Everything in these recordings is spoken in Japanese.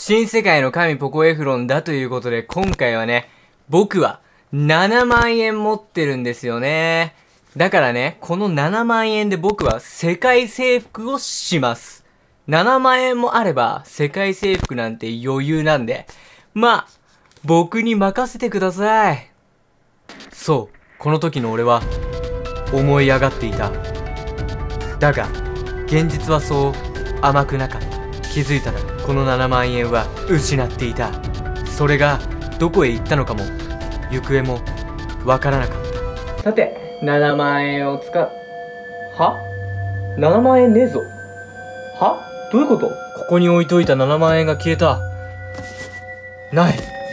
新世界の神ポコエフロンだということで、今回はね、僕は7万円持ってるんですよね。だからね、この7万円で僕は世界征服をします。7万円もあれば世界征服なんて余裕なんで、まあ、僕に任せてください。そう、この時の俺は思い上がっていた。だが、現実はそう甘くなかった。気づいたらこの7万円は失っていた。それがどこへ行ったのかも行方もわからなかった。さて、7万円をは ?7 万円ねえぞ。はどういうこと？ここに置いといた7万円が消えた。ない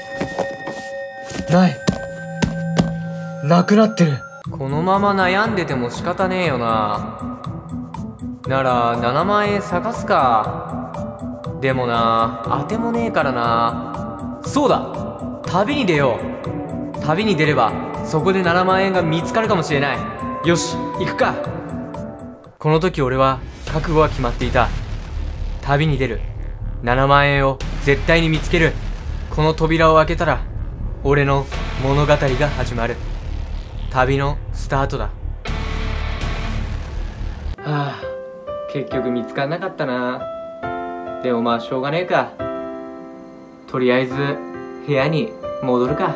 なくなってる。このまま悩んでても仕方ねえよな。なら7万円探すか。でもな、当てもねえからな。そうだ、旅に出よう。旅に出ればそこで7万円が見つかるかもしれない。よし、行くか。この時俺は覚悟は決まっていた。旅に出る。7万円を絶対に見つける。この扉を開けたら俺の物語が始まる。旅のスタートだ。はあ、結局見つからなかったな。でもまあしょうがねえか。とりあえず部屋に戻るか。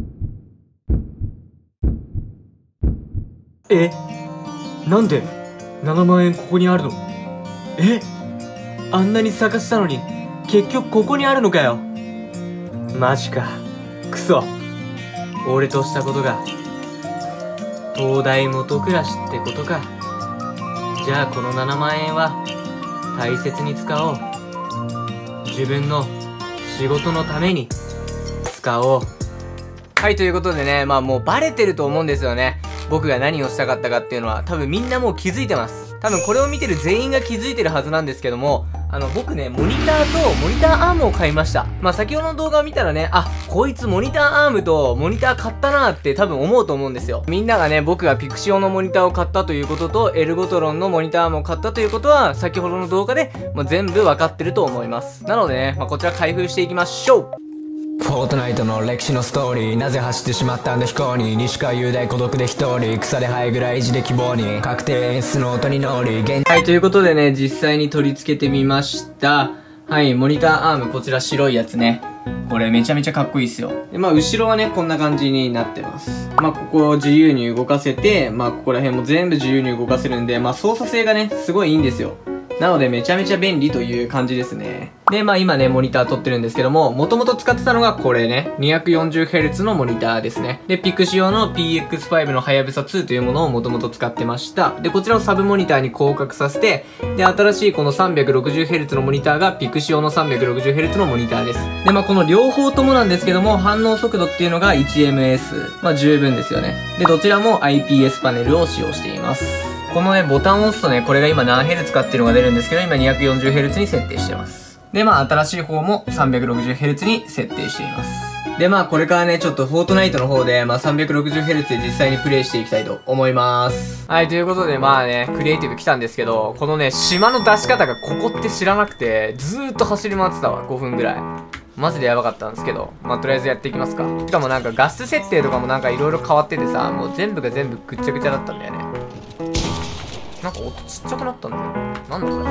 なんで7万円ここにあるの？あんなに探したのに結局ここにあるのかよ。マジか。クソ。俺としたことが東大元暮らしってことか。じゃあこの7万円は大切に使おう。自分の仕事のために使おう。はい、ということでね、まあもうバレてると思うんですよね。僕が何をしたかったかっていうのは多分みんなもう気づいてます。多分これを見てる全員が気づいてるはずなんですけども、僕ね、モニターアームを買いました。まあ、先ほどの動画を見たらね、あ、こいつモニターアームとモニター買ったなーって多分思うと思うんですよ。みんながね、僕がピクシオのモニターを買ったということと、エルゴトロンのモニターアームを買ったということは、先ほどの動画でもう全部わかってると思います。なのでね、まあ、こちら開封していきましょう。 フォートナイトの歴史のストーリー、なぜ走ってしまったんだ飛行に。西川雄大孤独で一人、草で這いぐらい意地で希望に、確定演出の音に乗り。 はい、ということでね、実際に取り付けてみました。はい、モニターアーム、こちら白いやつね。これめちゃめちゃかっこいいっすよ。で、まあ後ろはね、こんな感じになってます。まあここを自由に動かせて、まあここら辺も全部自由に動かせるんで、まあ操作性がね、すごいいいんですよ。なのでめちゃめちゃ便利という感じですね。で、まあ今ね、モニター撮ってるんですけども、もともと使ってたのがこれね、240Hz のモニターですね。で、ピクシオの PX5 のはやぶさ2というものをもともと使ってました。で、こちらをサブモニターに広角させて、で、新しいこの 360Hz のモニターがピクシオの 360Hz のモニターです。で、まあこの両方ともなんですけども、反応速度っていうのが 1ms。まあ十分ですよね。で、どちらも IPS パネルを使用しています。このね、ボタンを押すとね、これが今何ヘルツかっていうのが出るんですけど、今 240Hz に設定してます。で、まあ、新しい方も 360Hz に設定しています。で、まあ、これからね、ちょっとフォートナイトの方で、まあ、360Hz で実際にプレイしていきたいと思います。はい、ということで、まあね、クリエイティブ来たんですけど、このね、島の出し方がここって知らなくて、ずーっと走り回ってたわ、5分ぐらい。マジでやばかったんですけど、まあ、とりあえずやっていきますか。しかもなんか画質設定とかもなんか色々変わっててさ、もう全部が全部ぐっちゃぐちゃだったんだよね。なんか音ちっちゃくなったんだよ。なんだそ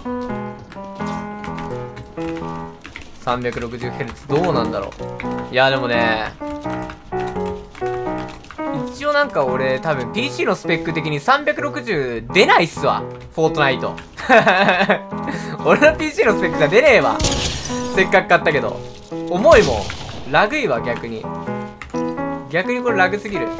れ。360Hz どうなんだろう。いやでもね、一応なんか俺多分 PC のスペック的に360出ないっすわ。フォートナイト。俺の PC のスペックが出ねえわ。せっかく買ったけど。重いもん。ラグいわ逆に。逆にこれラグすぎる。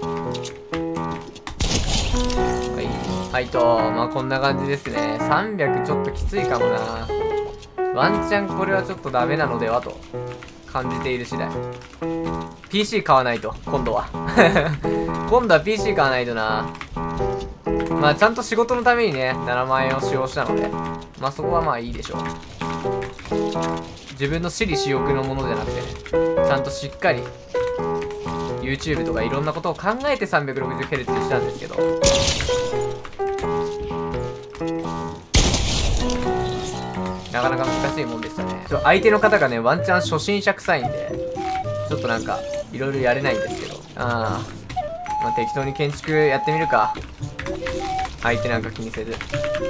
はいと、まあこんな感じですね。300ちょっときついかもな。ワンチャンこれはちょっとダメなのではと感じている次第。PC 買わないと、今度は。今度は PC 買わないとな。まあちゃんと仕事のためにね、7万円を使用したので、まあそこはまあいいでしょう。自分の私利私欲のものじゃなくてね、ちゃんとしっかり YouTube とかいろんなことを考えて 360Hz にしたんですけど、 なかなか難しいもんでしたね。相手の方がね、ワンチャン初心者臭いんで、ちょっとなんか、いろいろやれないんですけど。まあ適当に建築やってみるか。相手なんか気にせず。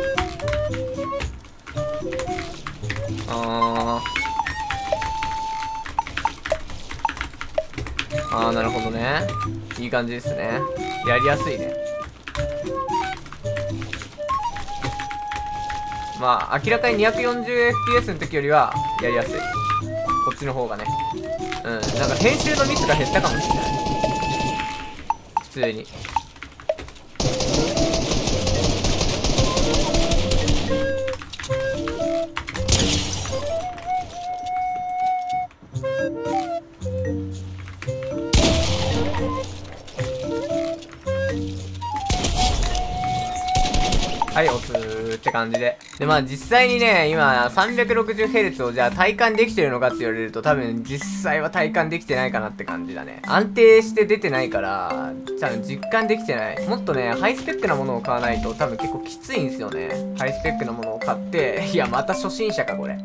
なるほどね。いい感じですね。やりやすいね。まあ、明らかに 240fps の時よりは、やりやすい。こっちの方がね。なんか編集のミスが減ったかもしれない。普通に。はい、おつーって感じで。で、まあ実際にね、今 360Hz をじゃあ体感できてるのかって言われると多分実際は体感できてないかなって感じだね。安定して出てないから、多分実感できてない。もっとね、ハイスペックなものを買わないと多分結構きついんですよね。ハイスペックなものを買って、いや、また初心者か、これ。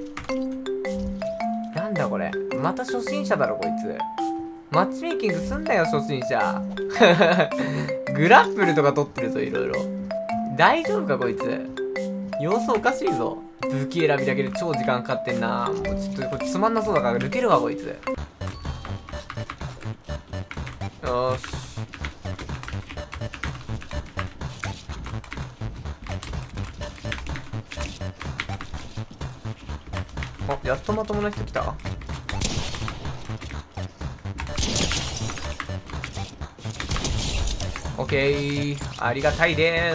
なんだこれ。また初心者だろ、こいつ。マッチメイキングすんなよ、初心者。グラップルとか取ってるぞ、いろいろ。大丈夫かこいつ。様子おかしいぞ。武器選びだけで超時間かかってんな。もうちょっとこれつまんなそうだから抜けるわこいつ。よーし。あ、やっとまともな人来た。オッケー、ありがたいです。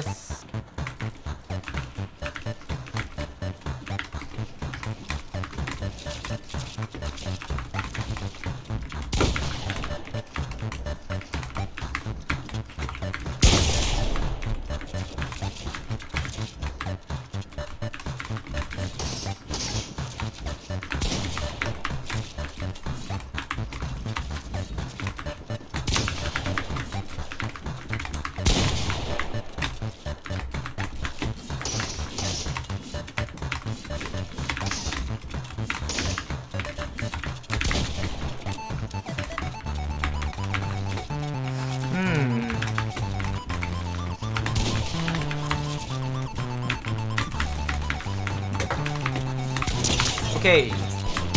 オッケー。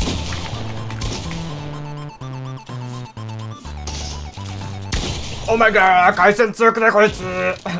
お前が回線強くねこいつ。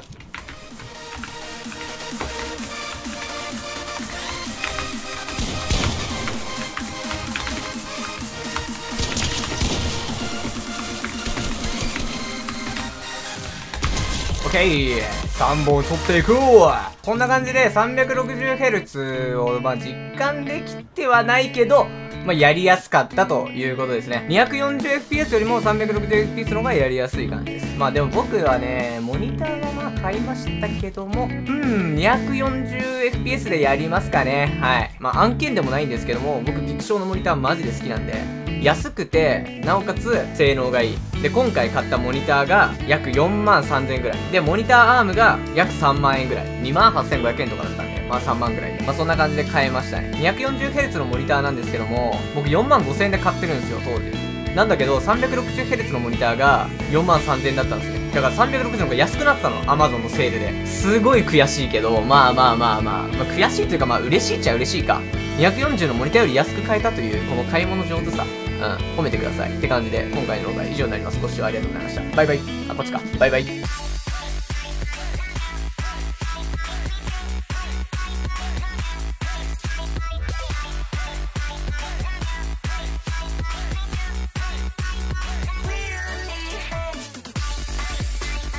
オッケー、3本取っていく。こんな感じで 360Hz をまあ実感できてはないけど、まあ、やりやすかったということですね。240fps よりも 360fps の方がやりやすい感じです。まあでも僕はね、モニターはまあ買いましたけども、240fps でやりますかね。はい。まあ案件でもないんですけども、僕ピクショーのモニターマジで好きなんで、安くて、なおかつ性能がいい。で、今回買ったモニターが約43000円ぐらい。で、モニターアームが約3万円ぐらい。28500円とかだったんで、まあ3万ぐらいで。まあそんな感じで買えましたね。240Hz のモニターなんですけども、僕45000円で買ってるんですよ、当時。なんだけど、360Hz のモニターが43000円だったんですね。だから360の方が安くなったの。Amazon のセールで。すごい悔しいけど、まあ悔しいというかまあ嬉しいっちゃ嬉しいか。240のモニターより安く買えたという、この買い物上手さ。褒めてください。って感じで、今回の動画は以上になります。ご視聴ありがとうございました。バイバイ。あ、こっちか。バイバイ。